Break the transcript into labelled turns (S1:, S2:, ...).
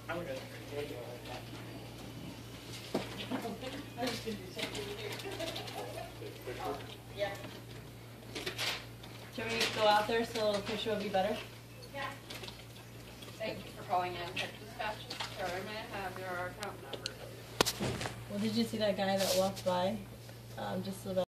S1: I would have enjoyed it all
S2: I was gonna do something weird. Yeah.
S3: Should we go out there so the picture will be better?
S2: Yeah.
S4: Thank you for calling in Tech Dispatches. Sorry, may I have your account number?
S3: Well, did you see that guy that walked by just about